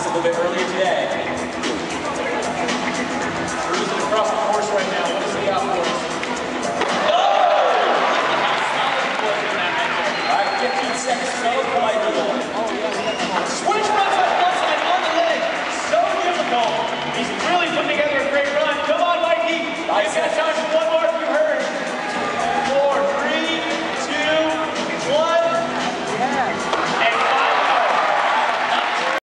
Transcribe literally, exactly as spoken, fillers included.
class a little bit earlier today. Cruising across the course right now. What is the outdoors? All right, fifteen seconds to go. Light wheel. Switch runs on one side on the leg. So difficult. He's really putting together a great run. Come on, Mikey. You've got time.